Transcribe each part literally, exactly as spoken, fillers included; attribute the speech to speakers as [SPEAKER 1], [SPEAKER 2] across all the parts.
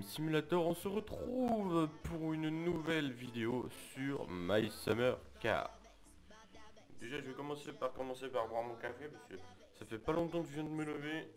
[SPEAKER 1] Simulator, on se retrouve pour une nouvelle vidéo sur My Summer Car. Déjà je vais commencer par commencer par boire mon café parce que ça fait pas longtemps que je viens de me lever.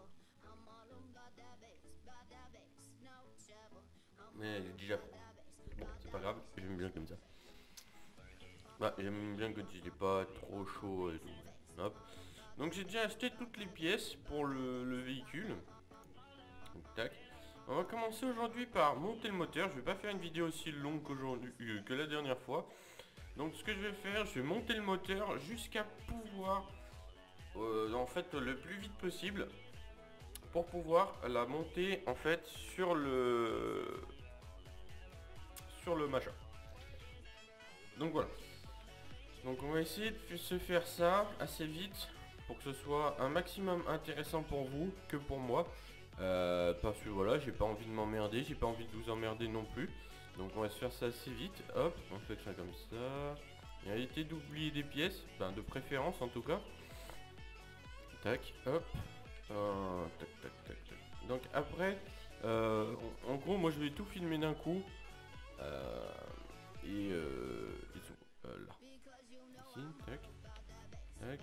[SPEAKER 1] Mais il est déjà froid. Bon, c'est pas grave, j'aime bien comme ça. Bah, j'aime bien quand il est pas trop chaud et tout. Hop. Donc j'ai déjà acheté toutes les pièces pour le, le véhicule. Donc, tac. On va commencer aujourd'hui par monter le moteur. Je vais pas faire une vidéo aussi longue qu'aujourd'hui euh, que la dernière fois. Donc ce que je vais faire, je vais monter le moteur jusqu'à pouvoir euh, en fait le plus vite possible pour pouvoir la monter en fait sur le sur le machin. Donc voilà. Donc on va essayer de se faire ça assez vite pour que ce soit un maximum intéressant pour vous que pour moi. Euh, parce que voilà, j'ai pas envie de m'emmerder, j'ai pas envie de vous emmerder non plus. Donc on va se faire ça assez vite. Hop, on fait ça comme ça. Et éviter d'oublier des pièces, enfin de préférence en tout cas. Tac, hop. Euh, tac, tac, tac, tac. Donc après, euh, en, en gros, moi je vais tout filmer d'un coup. Euh, et euh, ils sont euh, là. Ici, tac, tac.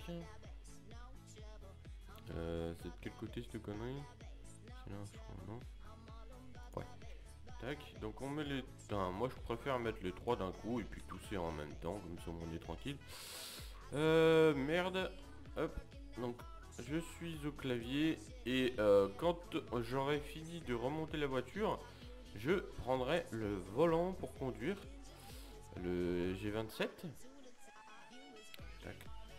[SPEAKER 1] Euh, c'est de quel côté cette connerie? C'est là, je crois, non? Ouais. Tac, donc on met les... Enfin, moi je préfère mettre les trois d'un coup et puis tousser en même temps, comme ça on est tranquille. Euh, merde. Hop, donc je suis au clavier et euh, quand j'aurai fini de remonter la voiture, je prendrai le volant pour conduire. Le G vingt-sept. Tac.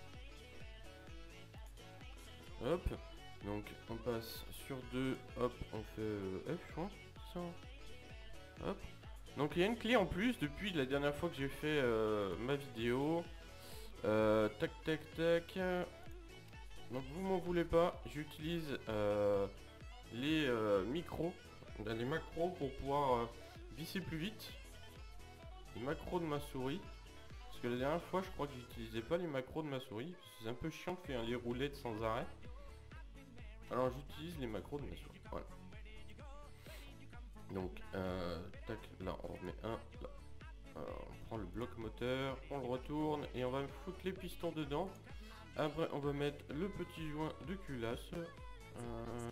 [SPEAKER 1] Hop. Donc on passe sur deux, hop, on fait euh, F je crois, ça. Hop. Donc il y a une clé en plus depuis la dernière fois que j'ai fait euh, ma vidéo. Euh, tac tac tac. Donc vous m'en voulez pas, j'utilise euh, les euh, micros, les macros pour pouvoir euh, visser plus vite. Les macros de ma souris. Parce que la dernière fois je crois que j'utilisais pas les macros de ma souris. C'est un peu chiant de faire les roulettes sans arrêt. Alors j'utilise les macros de ma souris. Voilà. Donc euh, tac, là on remet un, là. Alors, on prend le bloc moteur, on le retourne et on va foutre les pistons dedans. Après on va mettre le petit joint de culasse. Euh...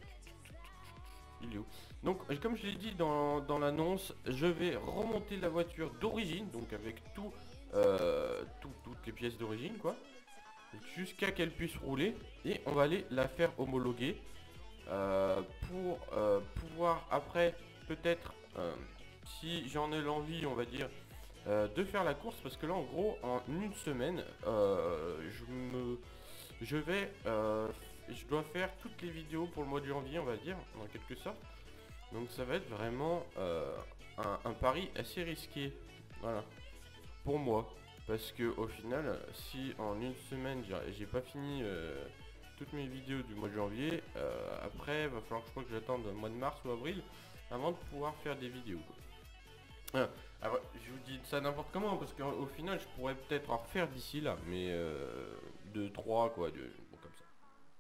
[SPEAKER 1] Il est où? Donc comme je l'ai dit dans, dans l'annonce, je vais remonter la voiture d'origine, donc avec tout, euh, tout, toutes les pièces d'origine quoi. Jusqu'à qu'elle puisse rouler et on va aller la faire homologuer euh, pour euh, pouvoir après peut-être euh, si j'en ai l'envie on va dire euh, de faire la course parce que là en gros en une semaine euh, je me je vais euh, je dois faire toutes les vidéos pour le mois de janvier on va dire en quelque sorte, donc ça va être vraiment euh, un, un pari assez risqué, voilà, pour moi. Parce que au final, si en une semaine j'ai pas fini euh, toutes mes vidéos du mois de janvier, euh, après il va falloir que je crois que j'attende le mois de mars ou avril avant de pouvoir faire des vidéos. Ah, alors, je vous dis ça n'importe comment parce qu'au final je pourrais peut-être en refaire d'ici là, mais euh, deux, trois quoi, de, bon, comme ça.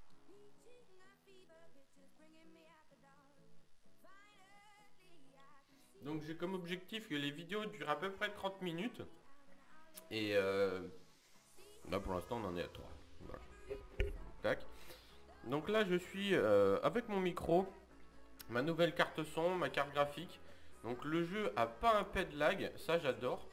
[SPEAKER 1] Donc j'ai comme objectif que les vidéos durent à peu près trente minutes. Et euh, là pour l'instant on en est à trois. Voilà. Tac. Donc là je suis euh, avec mon micro, ma nouvelle carte son, ma carte graphique. Donc le jeu a pas un pet de lag, ça j'adore.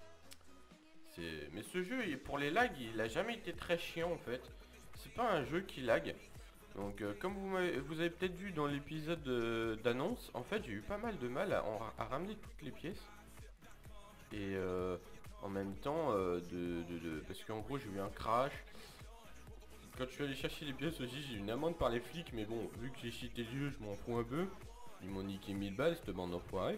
[SPEAKER 1] Mais ce jeu pour les lags il a jamais été très chiant en fait. C'est pas un jeu qui lag. Donc euh, comme vous, avez, vous avez peut-être vu dans l'épisode euh, d'annonce, en fait j'ai eu pas mal de mal à, à ramener toutes les pièces. Et euh, en même temps euh, de, de, de parce qu'en gros j'ai eu un crash. Quand je suis allé chercher les pièces aussi j'ai eu une amende par les flics, mais bon vu que j'ai cité le jeu je m'en fous un peu. Ils m'ont niqué mille balles cette bande d'enfoirés.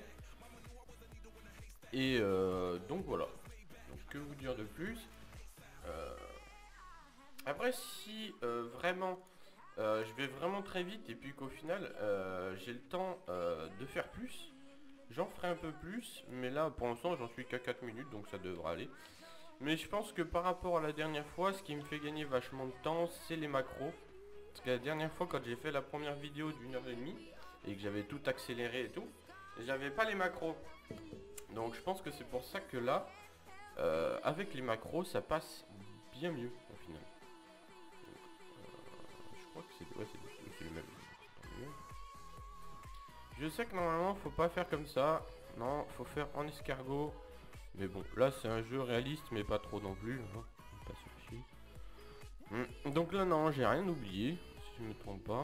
[SPEAKER 1] Et euh, donc voilà. Donc que vous dire de plus euh... Après si euh, vraiment euh, je vais vraiment très vite et puis qu'au final euh, j'ai le temps euh, de faire plus, j'en ferai un peu plus, mais là pour l'instant j'en suis qu'à quatre minutes donc ça devrait aller. Mais je pense que par rapport à la dernière fois, ce qui me fait gagner vachement de temps c'est les macros. Parce que la dernière fois quand j'ai fait la première vidéo d'une heure et demie, et que j'avais tout accéléré et tout, j'avais pas les macros. Donc je pense que c'est pour ça que là, euh, avec les macros, ça passe bien mieux au final. Donc, euh, je crois que c'est ouais, c'est le même. Je sais que normalement faut pas faire comme ça. Non, faut faire en escargot. Mais bon, là c'est un jeu réaliste, mais pas trop non plus. Hein. Pas suffit. Hum, Donc là non, j'ai rien oublié, si je me trompe pas.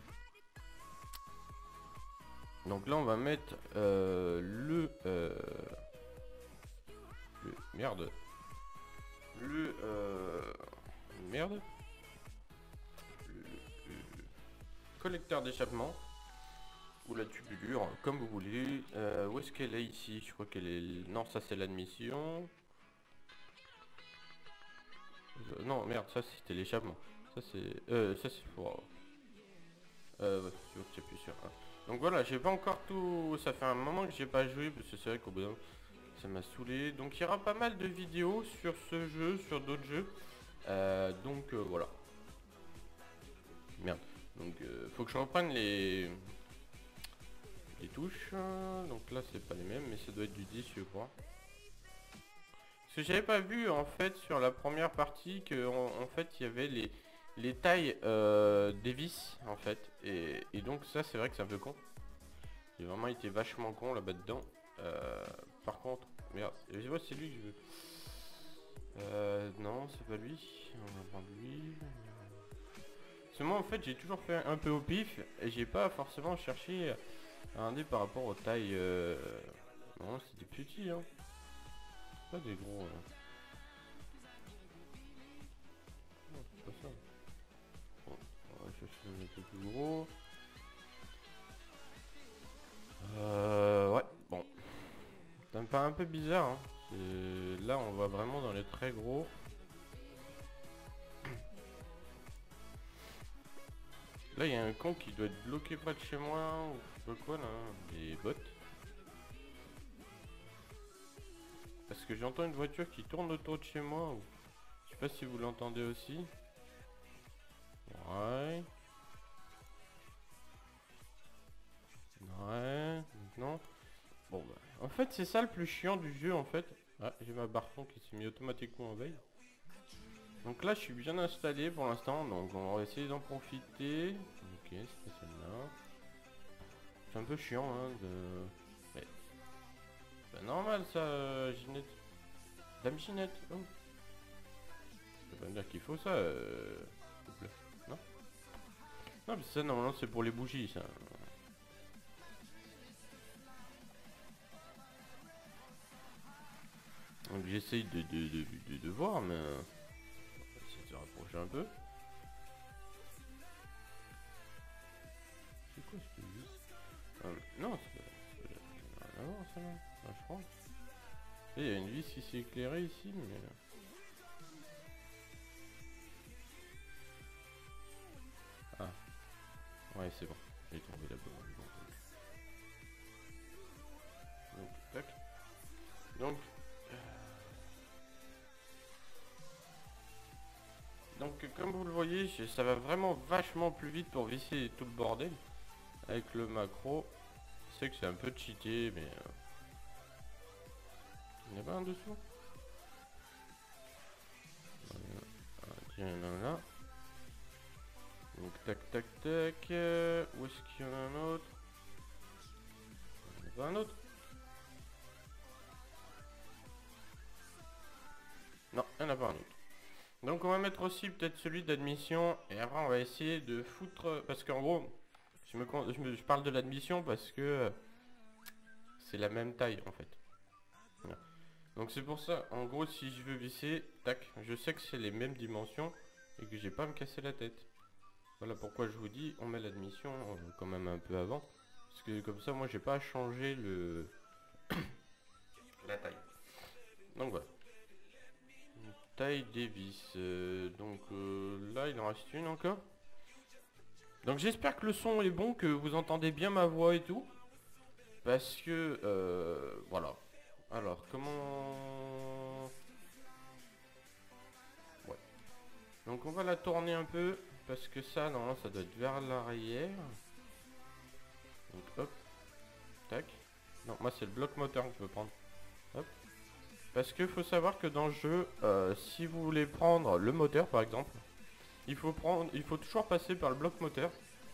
[SPEAKER 1] Donc là on va mettre euh, le, euh, le... Merde. Le... Euh, merde. Le, le, le collecteur d'échappement. Ou la tubulure, comme vous voulez. Euh, où est-ce qu'elle est ici? Je crois qu'elle est... Non, ça c'est l'admission. Euh, non, merde, ça c'était l'échappement. Ça c'est... Euh, ça c'est pour... Euh, ouais, tu vois que j'appuie sur un. Donc voilà, j'ai pas encore tout... Ça fait un moment que j'ai pas joué, parce que c'est vrai qu'au bout d'un... Ça m'a saoulé. Donc il y aura pas mal de vidéos sur ce jeu, sur d'autres jeux. Euh, donc euh, voilà. Merde. Donc euh, faut que je reprenne les... Les touches. Donc là c'est pas les mêmes, mais ça doit être du dix je crois. Parce que j'avais pas vu en fait sur la première partie que en, en fait il y avait les, les tailles euh, des vis en fait. Et, et donc ça c'est vrai que c'est un peu con. J'ai vraiment été vachement con là-bas dedans. Euh, par contre, merde, je vois c'est lui que je veux. Euh, non c'est pas lui. On va prendre lui. Parce que moi en fait j'ai toujours fait un peu au pif. Et j'ai pas forcément cherché à un dé par rapport aux tailles. Euh... Non c'est des petits hein. Pas des gros. Hein. Non, c'est pas ça. Bon, on va chercher un peu plus gros. Euh, ouais, bon. Ça me paraît un peu bizarre. Hein. Là, on va vraiment dans les très gros. Là, il y a un con qui doit être bloqué près de chez moi. Ou je sais pas quoi, là. Des bottes. Parce que j'entends une voiture qui tourne autour de chez moi. Ou... Je sais pas si vous l'entendez aussi. Ouais. Ouais. Non. Bon bah. En fait c'est ça le plus chiant du jeu en fait. Ah j'ai ma barton qui s'est mis automatiquement en veille. Donc là je suis bien installé pour l'instant. Donc on va essayer d'en profiter. Ok c'était celle-là. C'est un peu chiant hein de... Mais... C'est normal ça euh, Ginette. Dame Ginette. Oh. Ça veut pas dire qu'il faut ça euh... s'il te plaît. Non. Non mais ça normalement c'est pour les bougies ça. Donc j'essaye de, de, de, de, de voir, mais... On va essayer de se rapprocher un peu. C'est quoi ce vis euh, Non, c'est pas... rien à voir ça là. Ah, je crois. Il y a une vis qui s'est éclairée ici, mais... Ah. Ouais, c'est bon. J'ai trouvé la bonne. Donc, tac. Donc... Donc comme vous le voyez, ça va vraiment vachement plus vite pour visser tout le bordel. Avec le macro. Je sais que c'est un peu cheaté, mais... Euh... Il n'y en a pas un dessous? Tiens, il y en a un là. Donc tac tac tac. Euh, où est-ce qu'il y en a un autre? Il n'y en a pas un autre? Non, il n'y en a pas un autre. Donc on va mettre aussi peut-être celui d'admission. Et après on va essayer de foutre... Parce qu'en gros, je, me, je, me, je parle de l'admission parce que euh, c'est la même taille en fait. Voilà. Donc c'est pour ça, en gros si je veux visser, tac, je sais que c'est les mêmes dimensions et que j'ai pas à me casser la tête. Voilà pourquoi je vous dis, on met l'admission euh, quand même un peu avant. Parce que comme ça moi j'ai pas à changer le... la taille. Donc voilà. Taille des vis. Euh, donc euh, là il en reste une encore. Donc j'espère que le son est bon, que vous entendez bien ma voix et tout. Parce que euh, voilà. Alors comment... Ouais. Donc on va la tourner un peu. Parce que ça normalement ça doit être vers l'arrière. Non, moi c'est le bloc moteur que je veux prendre. Hop. Parce que faut savoir que dans le jeu, euh, si vous voulez prendre le moteur par exemple, il faut prendre, il faut toujours passer par le bloc moteur.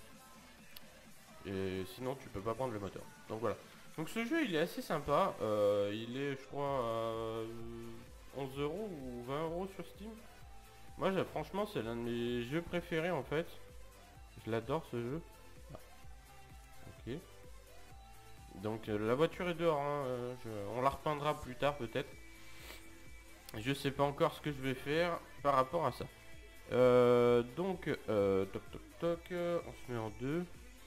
[SPEAKER 1] Et sinon tu peux pas prendre le moteur. Donc voilà. Donc ce jeu il est assez sympa. Euh, il est je crois à onze euros ou vingt euros sur Steam. Moi franchement c'est l'un de mes jeux préférés en fait. Je l'adore ce jeu. Ah. Ok. Donc euh, la voiture est dehors, hein, euh, je, on la repeindra plus tard peut-être. Je sais pas encore ce que je vais faire par rapport à ça. Euh, donc, euh, toc toc toc, euh, on se met en deux.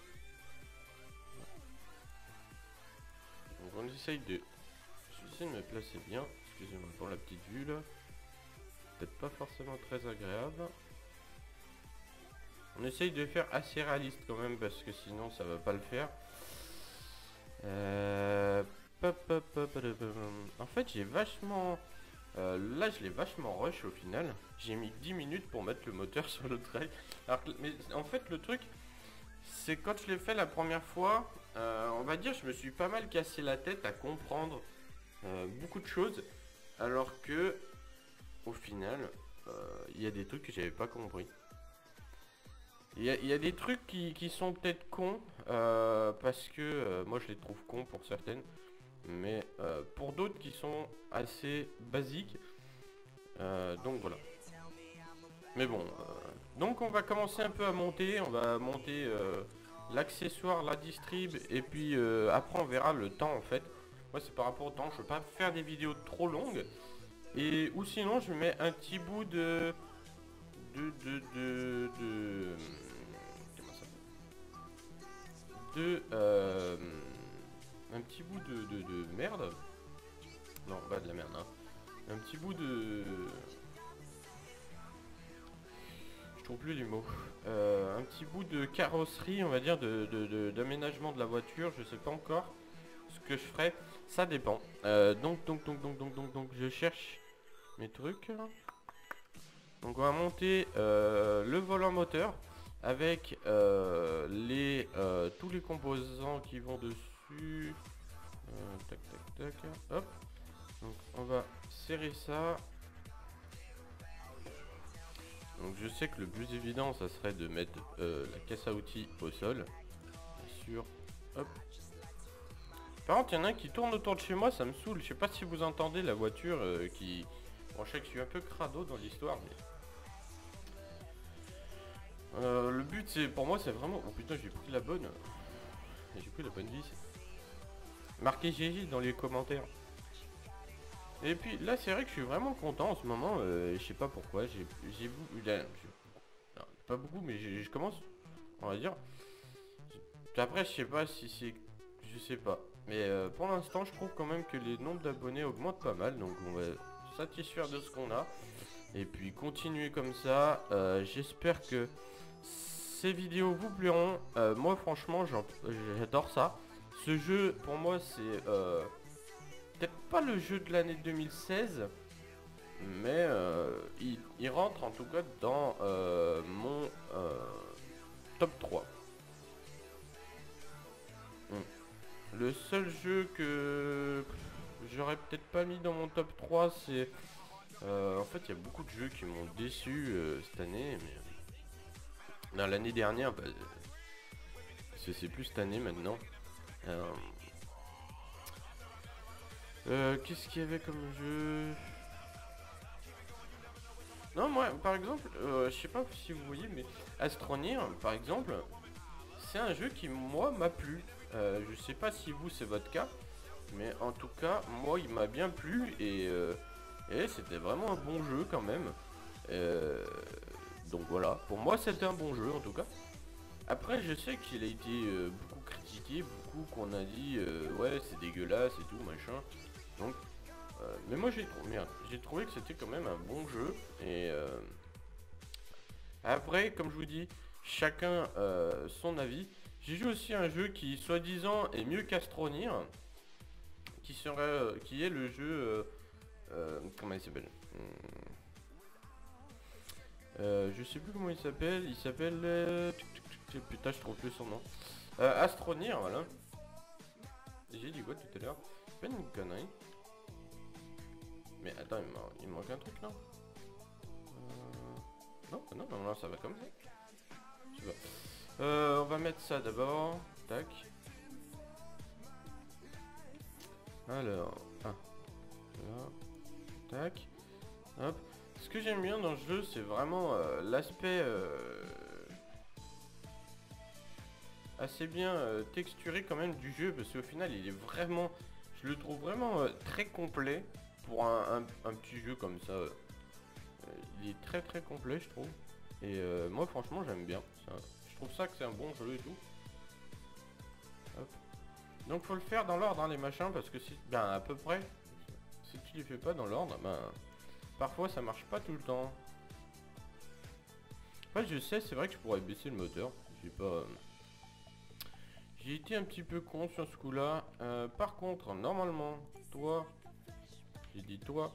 [SPEAKER 1] Donc on essaye de... J'essaie de me placer bien. Excusez-moi pour la petite vue là. Peut-être pas forcément très agréable. On essaye de faire assez réaliste quand même parce que sinon ça va pas le faire. Euh... Pop, pop, pop, pop, pop. En fait j'ai vachement... Euh, là je l'ai vachement rush au final. J'ai mis dix minutes pour mettre le moteur sur le trail. Alors que, mais en fait le truc c'est quand je l'ai fait la première fois, euh, on va dire je me suis pas mal cassé la tête à comprendre euh, beaucoup de choses. Alors que au final il euh, y a des trucs que j'avais pas compris. Il y, y a des trucs qui, qui sont peut-être cons euh, parce que euh, moi je les trouve cons pour certaines. Mais euh, pour d'autres qui sont assez basiques. Euh, donc voilà. Mais bon. Euh, donc on va commencer un peu à monter. On va monter euh, l'accessoire, la distrib. Et puis euh, après on verra le temps en fait. Moi c'est par rapport au temps. Je veux pas faire des vidéos trop longues. Et ou sinon je mets un petit bout de... De... De... De... de comment ça De... Euh, un petit bout de, de, de merde. Non, pas de la merde, hein. Un petit bout de... Je trouve plus les mots. Euh, un petit bout de carrosserie, on va dire, de, de, de, d'aménagement de la voiture. Je sais pas encore ce que je ferai. Ça dépend. Euh, donc, donc, donc, donc, donc, donc, donc, je cherche mes trucs. Donc, on va monter euh, le volant moteur avec euh, les euh, tous les composants qui vont dessus. Euh, tac, tac, tac. Hop. Donc on va serrer ça. Donc je sais que le plus évident ça serait de mettre euh, la caisse à outils au sol. Bien sûr. Hop. Par contre il y en a un qui tourne autour de chez moi, ça me saoule. Je sais pas si vous entendez la voiture euh, qui... Bon je sais que je suis un peu crado dans l'histoire mais... Euh, le but c'est... Pour moi c'est vraiment... Oh putain j'ai pris la bonne... J'ai pris la bonne vis. Marquez G G dans les commentaires. Et puis là c'est vrai que je suis vraiment content en ce moment, euh, je sais pas pourquoi, j'ai j'ai pas beaucoup mais je commence, on va dire. Après je sais pas si c'est, je sais pas, mais euh, pour l'instant je trouve quand même que les nombres d'abonnés augmentent pas mal, donc on va satisfaire de ce qu'on a. Et puis continuer comme ça, euh, j'espère que ces vidéos vous plairont, euh, moi franchement j'adore ça. Ce jeu pour moi c'est... Euh, peut-être pas le jeu de l'année deux mille seize, mais euh, il, il rentre en tout cas dans euh, mon euh, top trois. Hmm. Le seul jeu que j'aurais peut-être pas mis dans mon top trois, c'est... Euh, en fait, il y a beaucoup de jeux qui m'ont déçu euh, cette année, mais... Non, l'année dernière, bah, c'est plus cette année maintenant. Euh, Euh, Qu'est-ce qu'il y avait comme jeu? Non, moi, par exemple, euh, je sais pas si vous voyez, mais Astroneer, par exemple, c'est un jeu qui, moi, m'a plu. Euh, je sais pas si vous, c'est votre cas, mais en tout cas, moi, il m'a bien plu et, euh, et c'était vraiment un bon jeu quand même. Euh, donc voilà, pour moi, c'était un bon jeu en tout cas. Après, je sais qu'il a été euh, beaucoup critiqué, beaucoup qu'on a dit, euh, ouais, c'est dégueulasse et tout, machin. Donc, euh, mais moi j'ai trouvé, j'ai trouvé que c'était quand même un bon jeu. Et euh, après, comme je vous dis, chacun euh, son avis. J'ai joué aussi un jeu qui, soi-disant, est mieux qu'Astroneer, qui serait, euh, qui est le jeu, euh, euh, comment il s'appelle? euh, Je sais plus comment il s'appelle. Il s'appelle, euh, putain, je trouve plus son nom. Euh, Astroneer, voilà. j'ai dit quoi tout à l'heure? C'est pas une connerie. Mais attends, il, il me manque un truc là. euh... Non, non, non, non, ça va comme ça. Je sais pas. Euh, on va mettre ça d'abord. Tac. Alors, ah, là, tac. Hop. Ce que j'aime bien dans le jeu, c'est vraiment euh, l'aspect euh, assez bien euh, texturé quand même du jeu, parce qu'au final, il est vraiment, je le trouve vraiment euh, très complet pour un, un, un petit jeu comme ça. Euh, il est très très complet, je trouve. Et euh, moi, franchement, j'aime bien. Ça. Je trouve ça que c'est un bon jeu et tout. Hop. Donc, faut le faire dans l'ordre, hein, les machins, parce que si, ben à peu près, si tu les fais pas dans l'ordre, ben parfois ça marche pas tout le temps. Ouais, je sais, c'est vrai que je pourrais baisser le moteur. J'ai pas. Euh... J'ai été un petit peu con sur ce coup-là. Euh, par contre, normalement, toi, j'ai dit toi.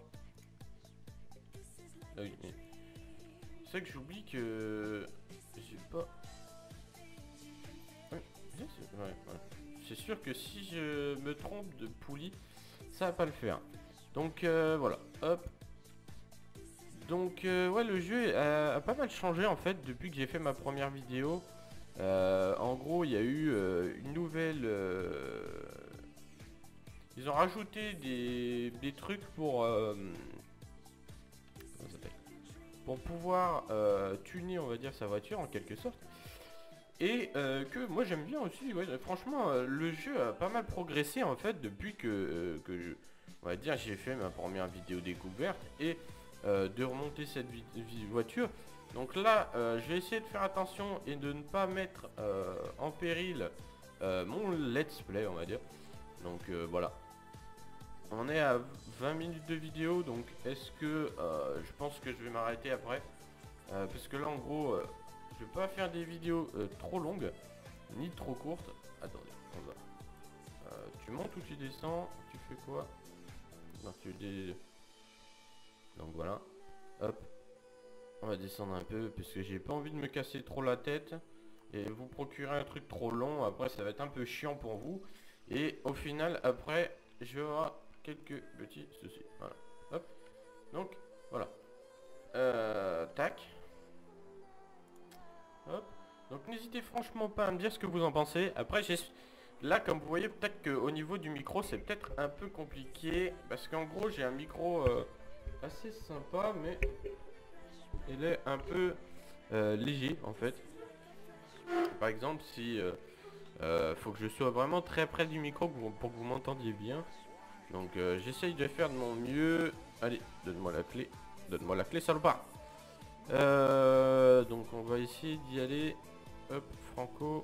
[SPEAKER 1] Ah oui. C'est vrai que j'oublie que j'ai pas. Ouais, ouais, ouais. C'est sûr que si je me trompe de poulie, ça va pas le faire. Donc euh, voilà, hop. Donc euh, ouais, le jeu a, a pas mal changé en fait depuis que j'ai fait ma première vidéo. Euh, en gros, il y a eu euh, une nouvelle... Euh... Ils ont rajouté des, des trucs pour... Euh... Comment ça s'appelle ? Pour pouvoir euh, tuner, on va dire, sa voiture en quelque sorte. Et euh, que moi j'aime bien aussi, ouais, franchement, euh, le jeu a pas mal progressé en fait depuis que, euh, que je, on va dire, j'ai fait ma première vidéo découverte et euh, de remonter cette voiture. Donc là, euh, je vais essayer de faire attention et de ne pas mettre euh, en péril euh, mon let's play, on va dire. Donc euh, voilà. On est à vingt minutes de vidéo, donc est-ce que euh, je pense que je vais m'arrêter après euh, parce que là en gros... Euh, je vais pas faire des vidéos euh, trop longues, ni trop courtes. Attendez, on va. Euh, tu montes ou tu descends? Tu fais quoi? Non, tu dé... Donc voilà. Hop. On va descendre un peu, parce que j'ai pas envie de me casser trop la tête. Et vous procurer un truc trop long, après ça va être un peu chiant pour vous. Et au final, après, je vais avoir quelques petits soucis. Voilà. Hop. Donc, voilà. Euh, tac. Hop. Donc n'hésitez franchement pas à me dire ce que vous en pensez. Après, là, comme vous voyez, peut-être qu'au niveau du micro, c'est peut-être un peu compliqué. Parce qu'en gros, j'ai un micro euh, assez sympa, mais il est un peu euh, léger, en fait. Par exemple, si euh, euh, faut que je sois vraiment très près du micro pour, pour que vous m'entendiez bien. Donc euh, j'essaye de faire de mon mieux. Allez, donne-moi la clé. Donne-moi la clé, salopard. Euh, donc on va essayer d'y aller. Hop, Franco.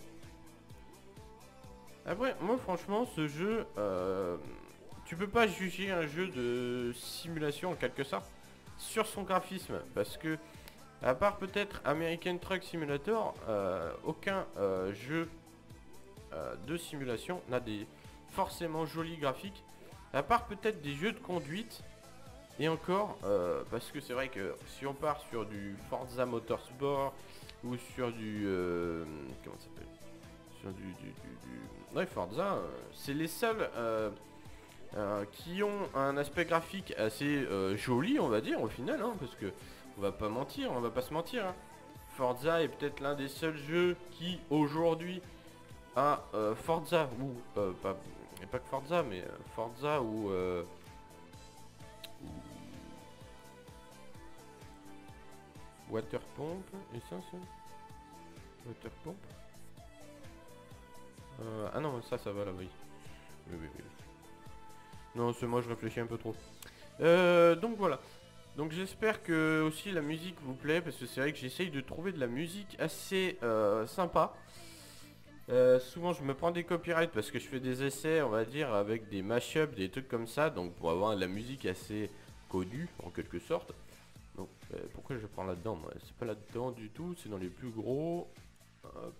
[SPEAKER 1] Après, moi franchement, ce jeu, euh, tu peux pas juger un jeu de simulation en quelque sorte sur son graphisme, parce que à part peut-être American Truck Simulator, euh, aucun euh, jeu euh, de simulation n'a des forcément jolis graphiques, à part peut-être des jeux de conduite. Et encore, euh, parce que c'est vrai que si on part sur du Forza Motorsport ou sur du... Euh, comment ça s'appelle ? Sur du, du, du, du... Ouais, Forza, euh, c'est les seuls euh, euh, qui ont un aspect graphique assez euh, joli, on va dire, au final, hein, parce que on va pas mentir, on va pas se mentir. Hein. Forza est peut-être l'un des seuls jeux qui, aujourd'hui, a euh, Forza, ou... Euh, pas, pas que Forza, mais euh, Forza ou... Euh, Water pompe, et ça c'est Water pompe. Euh, ah non, ça, ça va là, oui. Oui, oui, oui. Non, c'est moi, je réfléchis un peu trop. Euh, donc voilà. Donc j'espère que aussi la musique vous plaît, parce que c'est vrai que j'essaye de trouver de la musique assez euh, sympa. Euh, souvent je me prends des copyrights parce que je fais des essais, on va dire, avec des mashups, des trucs comme ça, donc pour avoir de la musique assez connue, en quelque sorte. Donc euh, pourquoi je prends là-dedans? C'est pas là-dedans du tout, c'est dans les plus gros. Hop.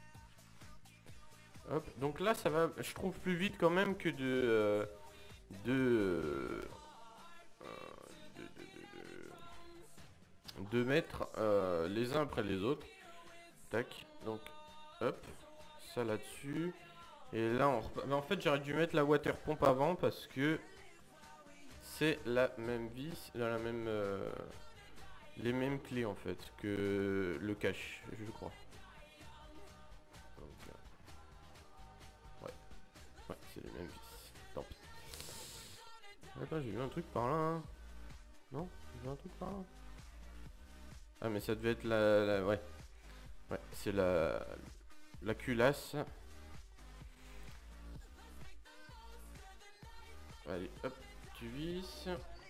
[SPEAKER 1] Hop. Donc là ça va, je trouve, plus vite quand même que de... Euh, de, euh, de, de, de, de, de mettre euh, les uns après les autres. Tac. Donc hop. Ça là-dessus. Et là on repa- mais en fait j'aurais dû mettre la water pompe avant parce que c'est la même vis, dans la même euh, les mêmes clés en fait que le cache, je crois. Donc, euh, ouais, ouais, c'est les mêmes vis. Tant pis. Attends, j'ai vu un truc par là. Hein. Non, j'ai vu un truc par là. Ah mais ça devait être la, la ouais, ouais, c'est la la culasse. Allez, hop, tu visses.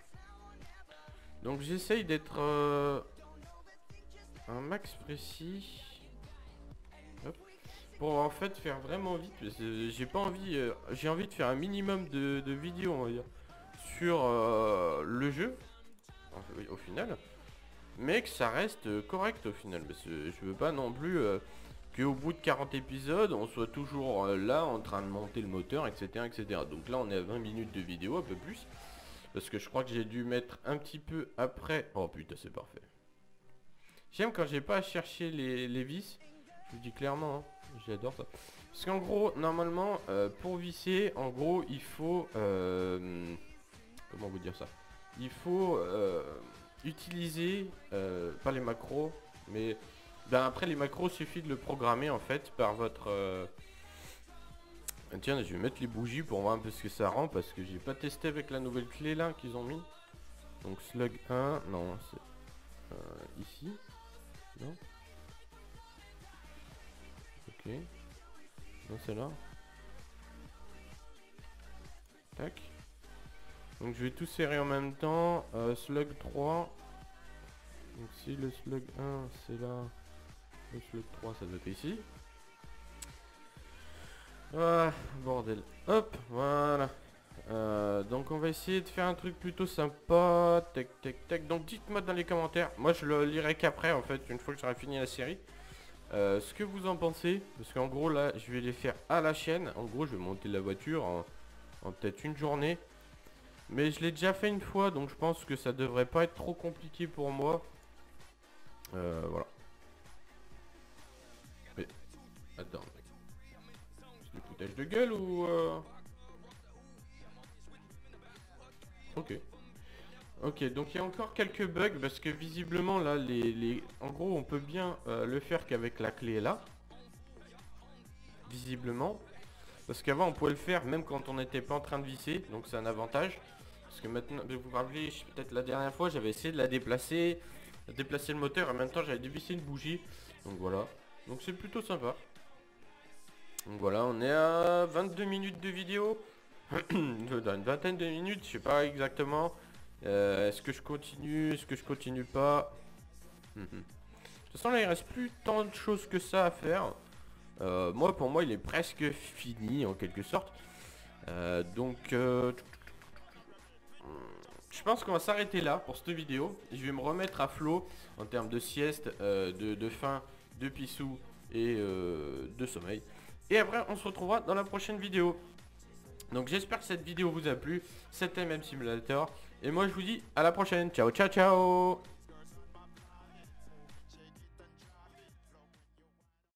[SPEAKER 1] Donc j'essaye d'être euh, un max précis. Hop. Pour en fait faire vraiment vite. Parce que j'ai pas envie. Euh, j'ai envie de faire un minimum de, de vidéos, on va dire, sur euh, le jeu. Enfin, oui, au final. Mais que ça reste euh, correct au final. Parce que je veux pas non plus euh, qu'au bout de quarante épisodes, on soit toujours euh, là en train de monter le moteur, et cetera, et cetera. Donc là on est à vingt minutes de vidéo, un peu plus. Parce que je crois que j'ai dû mettre un petit peu après. Oh putain, c'est parfait. J'aime quand j'ai pas à chercher les, les vis. Je vous dis clairement, hein, j'adore ça. Parce qu'en gros, normalement, euh, pour visser, en gros, il faut... Euh, comment vous dire ça? Il faut euh, utiliser, euh, pas les macros, mais... Ben après, les macros, suffit de le programmer, en fait, par votre... Euh, tiens, je vais mettre les bougies pour voir un peu ce que ça rend parce que j'ai pas testé avec la nouvelle clé là qu'ils ont mis. Donc slug un, non, c'est euh, ici. Non. Ok. Non, c'est là. Tac. Donc je vais tout serrer en même temps. Euh, slug trois. Donc si le slug un c'est là, le slug trois ça doit être ici. Ah, bordel. Hop, voilà. Euh, donc on va essayer de faire un truc plutôt sympa. Tac, tac, tac. Donc dites-moi dans les commentaires. Moi je le lirai qu'après en fait, une fois que j'aurai fini la série. Euh, ce que vous en pensez. Parce qu'en gros là, je vais les faire à la chaîne. En gros, je vais monter la voiture en, en peut-être une journée. Mais je l'ai déjà fait une fois, donc je pense que ça devrait pas être trop compliqué pour moi. Euh, voilà. Mais, attends. C'est du foutage de gueule ou... Euh... Ok. Ok, donc il y a encore quelques bugs parce que visiblement là, les, les... en gros on peut bien euh, le faire qu'avec la clé là. Visiblement. Parce qu'avant on pouvait le faire même quand on n'était pas en train de visser, donc c'est un avantage. Parce que maintenant, vous vous rappelez, peut-être la dernière fois j'avais essayé de la déplacer, de déplacer le moteur et en même temps j'avais dévissé une bougie. Donc voilà, donc c'est plutôt sympa. Donc voilà, on est à vingt-deux minutes de vidéo. Dans une vingtaine de minutes, je sais pas exactement. Euh, Est-ce que je continue? Est-ce que je continue pas? De toute façon là il reste plus tant de choses que ça à faire. euh, Moi pour moi il est presque fini en quelque sorte. euh, Donc euh, je pense qu'on va s'arrêter là pour cette vidéo. Je vais me remettre à flot en termes de sieste, euh, de, de faim, de pissou et euh, de sommeil. Et après on se retrouvera dans la prochaine vidéo. Donc j'espère que cette vidéo vous a plu. C'était M M Simulator. Et moi je vous dis à la prochaine. Ciao ciao ciao.